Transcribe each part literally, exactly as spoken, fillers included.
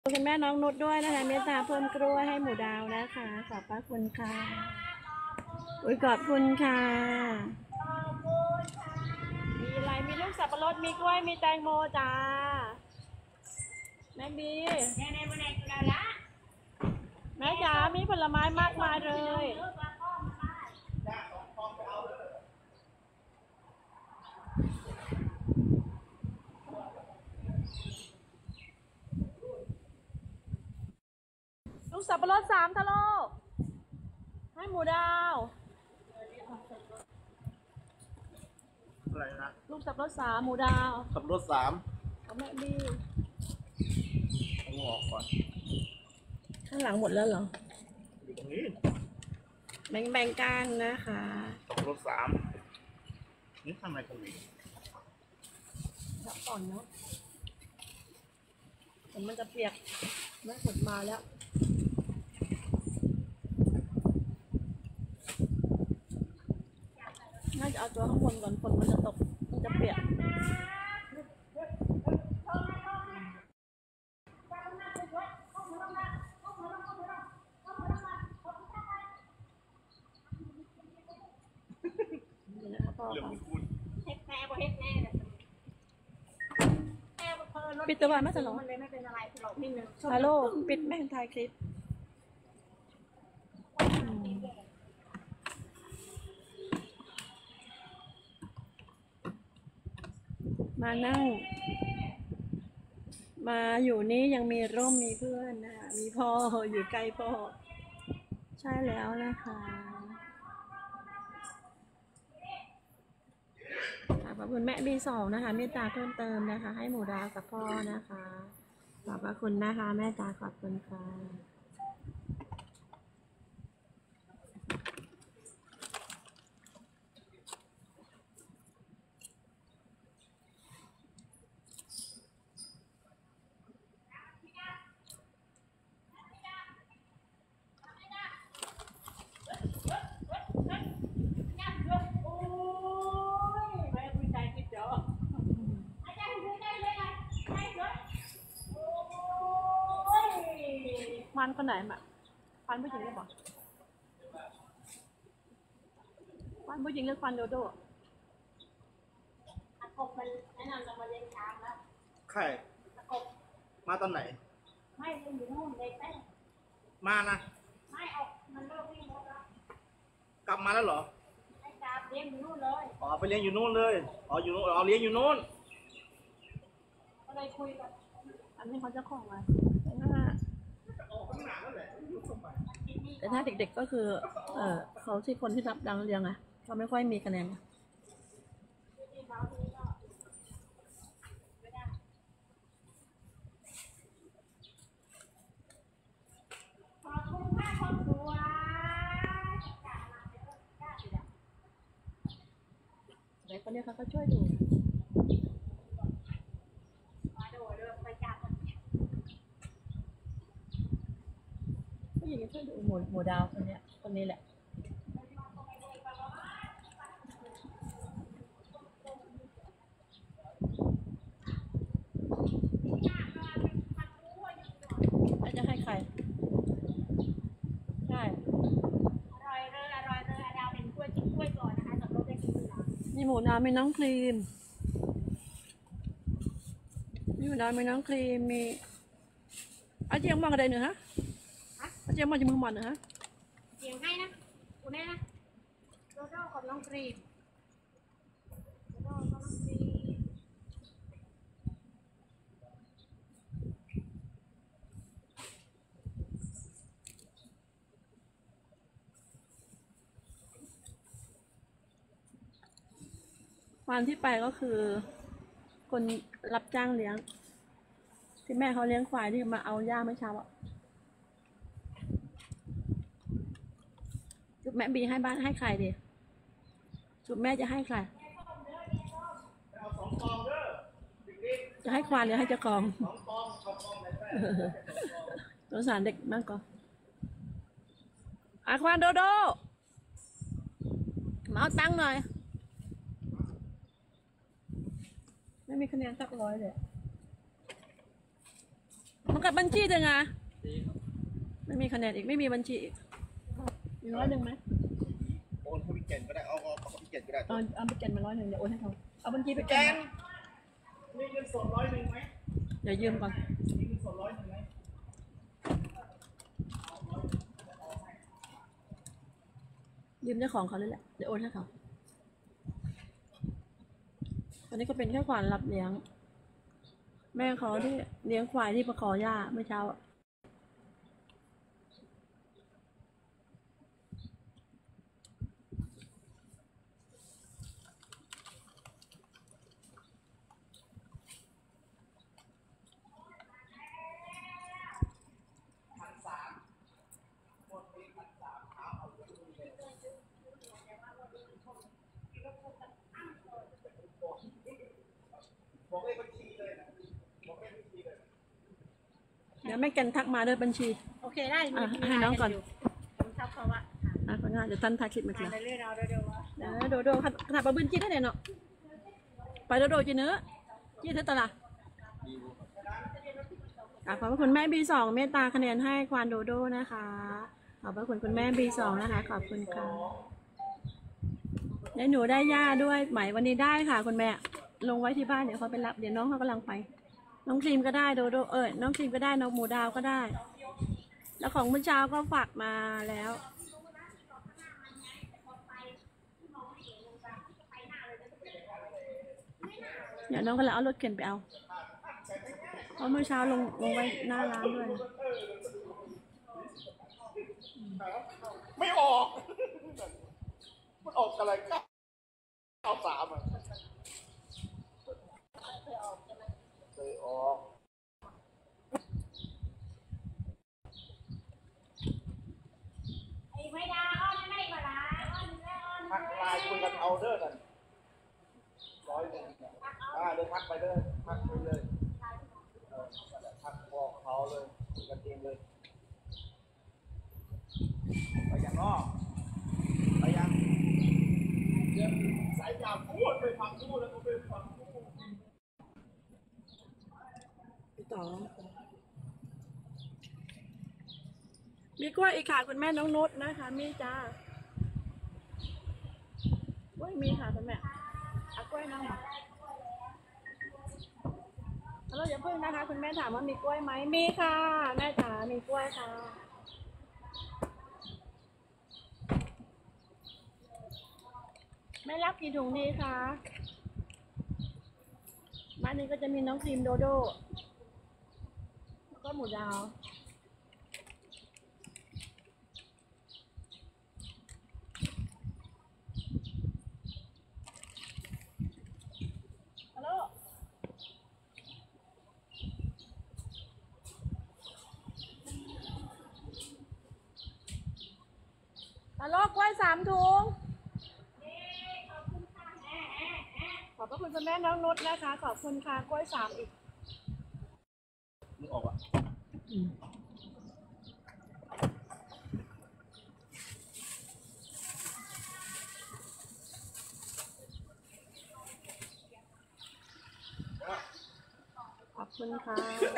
คุณแม่น้องนุชด้วยนะคะเมตตาเพิ่มกล้วยให้หมูดาวนะคะขอบพระคุณค่ะอุ้ยขอบคุณค่ะมีอะไรมีลูกสับปะรดมีกล้วยมีแตงโมจ้าแม่บีแม่จ๋ามีผลไม้มากมายเลยลูกสับปะรดสามทะโลให้หมูดาวอะไรนะลูกสับปะรดสามหมูดาวขับรถสามเอาแม่บีเอาออกก่อนข้างหลังหมดแล้วเหรออยู่ตรงนี้แบ่งแบ่งกันนะคะขับรถสามนี่ทำไมตรงนี้รับก่อนเนาะเดี๋ยวมันจะเปียกแม่ฝนมาแล้วน่าจะเอาตัวข้างบนก่อนฝนมันจะตกมันจะเปียกนี่นะคะพ่อค่ะปิดตัวบ้านไม่สลองมันเลยไม่เป็นอะไรหรอกนิดนึงฮัลโหลปิดแม่งถ่ายคลิปมานั่งมาอยู่นี่ยังมีร่มมีเพื่อนนะคะมีพ่ออยู่ใกล้พ่อใช่แล้วนะคะขอบคุณแม่บีสองนะคะเมตตาเพิ่มเติมนะคะให้หมูดาวกับพ่อนะคะขอบพระคุณนะคะแม่ตาขอบคุณค่ะฟันคนไหนมาฟันผู้หญิงหรือเปล่าฟันผู้หญิงหรือฟันโดโด้ตะกบมันแนะนำจะมาเลี้ยงช้างแล้วใครตะกบมาตอนไหนไม่เลี้ยงอยู่นู่นเด็กแม่มานะไม่ออกมันเลิกวิ่งแล้วกลับมาแล้วเหรอไอ้กาเลี้ยงอยู่นู่นเลยอ๋อไปเลี้ยงอยู่นู่นเลยอ๋ออยู่นู่นอ๋อเลี้ยงอยู่นู่นก็เลยคุยกับอันนี้เขาจะของมาแต่ถ้าแต่ถ้าเด็กๆก็คือเออเขาที่คนที่รับดังเรียงไงเขาไม่ค่อยมีคะแนนเด็กคนนี้เขาก็ช่วยดูผู้หญิงช่วยดูหมูหมูดาวคนนี้คนนี้แหละจะให้ใครใช่อร่อยเลยอร่อยเลยดาวเป็นกล้วยจิ้มกล้วยก่อนนะคะสำหรับเด็กกินแล้วมีหมูน้ำมีน้องครีมมีหมูน้ำมีน้องครีมมีอาเจียงมากอะไรเนื้อฮะอาเจียงมากจะมึงมันเนื้อฮะเสียงให้นะกูแน่นะโดโด้กับน้องครีมโดโด้กับน้องครีมวันที่ไปก็คือคนรับจ้างเลี้ยงที่แม่เขาเลี้ยงควายที่มาเอาหญ้าเมื่อเช้าอ่ะจุดแม่บีให้บ้านให้ใครดีจุดแม่จะให้ใครจะให้ควายหรือให้เจ้าของสงสารเด็กมากก่อนอาควานโดโดมาเอาตังค์หน่อย ไม่มีคะแนนสักร้อยเลยมันกับบัญชีจังไงไม่มีคะแนนอีกไม่มีบัญชีอีกมีร้อยหนึ่งไหมโอนเขาพิเกนก็ได้เอาเอาเอาพิเกนก็ได้เอาเอาไปแกนมาร้อยหนึ่งเดี๋ยวโอนให้เขาเอาบัญชีไปแกแกนนมีเงินสดร้อยหนึ่งไหมเดี๋ยวยืมก่อนมีเงินสดร้อยหนึ่งไหมยืมเจ้าของเขาเลยแหละเดี๋ยวโอนให้เขาอันนี้ก็เป็นแค่ควานรับเลี้ยง แม่เขาที่เลี้ยงควายที่ประคอหญ้าเมื่อเช้าอะบอกเลขบัญชีเลยนะบอกเลขบัญชีเลยเดี๋ยวแม่แกนทักมาด้วยบัญชีโอเคได้อ่ะให้น้องก่อนผมชอบเขาว่าอ่ะคนงานเดี๋ยวท่านถ่ายคลิปมาอ่าทีนละเรื่อยๆเอาเดี๋ยวๆว่าเดี๋ยวโดโดขนาดปะบึ้นจีได้เนี่ยเนาะไปโดโดจีเนื้อจีเท่าตลาดอ่ะขอบพระคุณแม่บีสองเมตตาคะแนนให้ควานโดโดนะคะขอบพระคุณคุณแม่บีสองนะคะขอบคุณค่ะแล้วหนูได้ย่าด้วยไหมวันนี้ได้ค่ะคุณแม่ลงไว้ที่บ้านเดี๋ยวเขาไปรับเดี๋ยวน้องเขากำลังไป น้องครีมก็ได้โดโดเออน้องครีมก็ได้น้องหมูดาวก็ได้ แล้วของเมื่อเช้าก็ฝากมาแล้ว เดี๋ยวน้องก็เลยเอารถเข็นไปเอา เพราะเมื่อเช้าลงลงไว้หน้าร้านด้วยไม่ออก มันออกอะไรเก้าเก้าสามอ่ะเคยออกไอ้ไม่ดาอ้อนไม่ได้ก็ได้อ้อนแม่อ้อนทักไลน์คุยกันเอาเด้อกันร้อยหนึ่งอ่าเดี๋ยวทักไปเด้อทักไปเลยเออทักบอกเขาเลยคุยกันเองเลยไปยังนอกไปยังเดี๋ยวสายยาวพูดไปฟังพูดแล้วก็ไปฟังพูดต่อมีกล้วยอีกค่ะคุณแม่น้องนุชนะคะมีจ้ากล้วยมีค่ะคุณแม่เอากล้วยน้องมาเราอย่าเพิ่งนะคะคุณแม่ถามว่ามีกล้วยไหมมีค่ะแม่จ๋ามีกล้วยค่ะแม่รับกี่ถุงดีคะบ้านนี้ก็จะมีน้องครีมโดโดก็หมูดาวฮัลโหลฮัลโหลกล้วยสามถุงขอบพระคุณคุณแม่น้องนุชนะคะ ขอบคุณค่ะกล้วยสามอีกนึกออกอ่ะขอบคุณค่ะ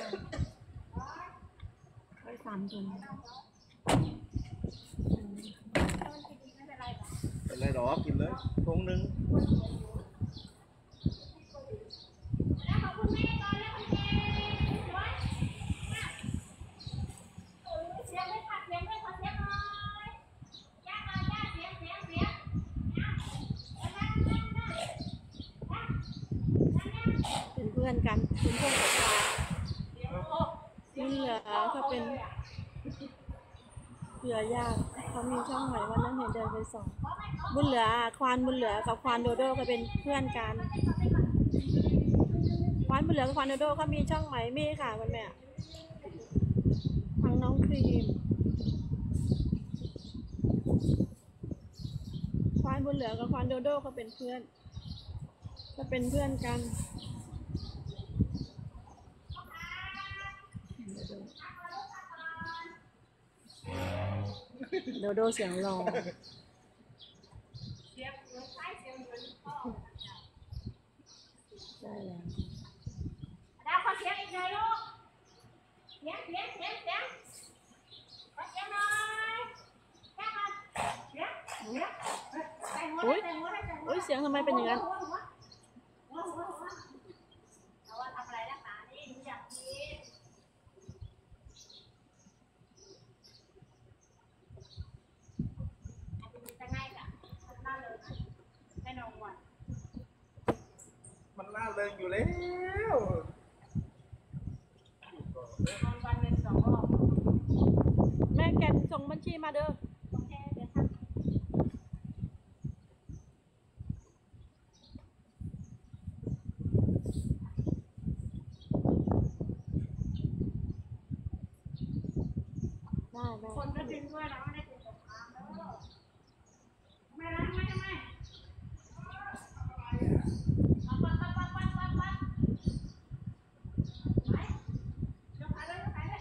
กล้วยสามถุงเป็นไรหรอกินเลยทงหนึ่งแล้วขอบคุณแม่ก่อนแล้วคุณแม่เสียงไม่ขัดเสียงไม่ขอเสียงหน่อยย่ามาย่าเสียงเสียงเสียงเป็นเพื่อนกันเป็นเพื่อนกับปลาบุญเหลือเขาเป็นเผื่อยากเขามีช่องใหม่วันนั้นเห็นเดินไปส่องบุญเหลือควานบุญเหลือกับควานโดโดก็เป็นเพื่อนกันควานบุญเหลือกับควานโดโดเขามีช่องใหม่มีค่ะคุณแม่ทางน้องครีมควานบุญเหลือกับควานโดโดเขาเป็นเพื่อนก็เป็นเพื่อนกันโดโดเสียงรอได้แล้วดาวขอเสียงอีกหน่อยลูกสียงเสียงเสียงเสียงขอเสียงหน่อยแค่ก่อนเสียงเสียงใส่หัวใส่หัวใส่หัวอุ้ยเสียงทำไมเป็นอย่างนั้นหัวหัวหัวหัวหัวเอาว่าทำอะไรนักหนานี่หนูอยากกินอาจจะมีแต่ง่ายกะน่าเลยนะแน่นอนวันมันน่าเริงอยู่แล้ววันวันหนึ่งสองรอบแม่แกนส่งบัญชีมาเด้อโอเคเดี๋ยวทำได้ได้คนก็ดึงด้วยนะไม่ได้ดึงตรงกลางเด้อไม่รักไม่ทำไมเอาปัดปัดปัดปัดปัดปัดไปยกขาเลยยกขาเลย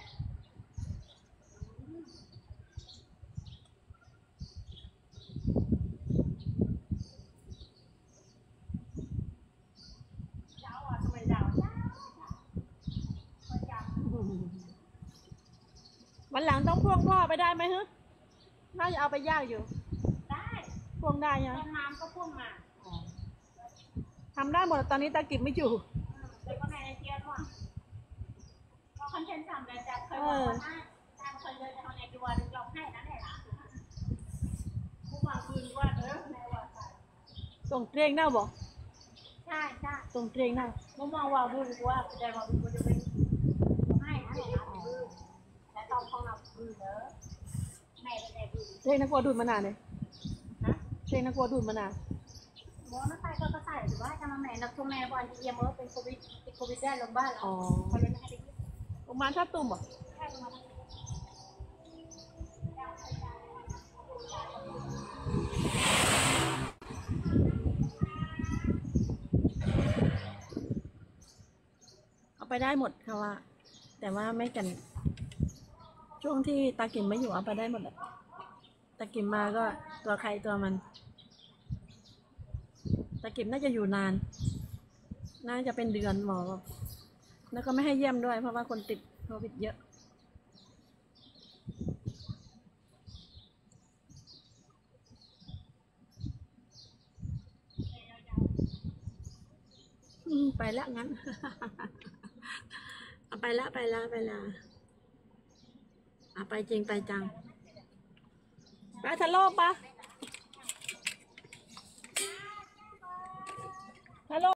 ยาวอ่ะทำไมยาวยาวคนยาววันหลังต้องพ่วงพ่อไปได้ไหมฮึน่าจะเอาไปยากอยู่ได้พ่วงได้ตยังอนน้ำก็พุ่งมาทำได้หมดตอนนี้ตากิบไม่อยู่เด็กก็ในเทียนว่ะพอคอนเทนต์ทำเลยจะเคยบอกว่าถ้าตามเคยเลยจะทำในตัวดึงลองให้นะเนี่ยล่ะผู้วางปืนว่าเออในว่าส่งเตรงหน้าบอกใช่ใช่ส่งเตรงหน้ามุมมองว่าบุญว่าแสดงว่าบุญจะเป็นให้นะเนี่ยนะแต่ต้องของเราบุญเด้อแม่เป็นแม่บุญเตรงนักวัวดูดมานานเลยนะเตรงนักวัวดูดมานานหมอนักใส่ก็ก็ใส่หรือว่าจะมาแม่นักทุ่งแม่บอลที่เยี่ยมเออเป็นโควิดติดโควิดได้ลงบ้านแล้วอ๋อเขาเลยไม่ให้ไปกินประมาณชาตุ่มบอกแค่ประมาณนั้นเอาไปได้หมดค่ะว่า แต่ว่าไม่กัน ช่วงที่ตากิมไม่อยู่เอาไปได้หมดแหละตากิมมาก็ตัวใครตัวมันตากิมน่าจะอยู่นาน น่าจะเป็นเดือนหมอบอกแล้วก็ไม่ให้เยี่ยมด้วย เพราะว่าคนติดโควิดเยอะอืมไปแล้วงั้น เอาไปละไปละไปละเอาไปจริงไปจังไปทะโลกปะ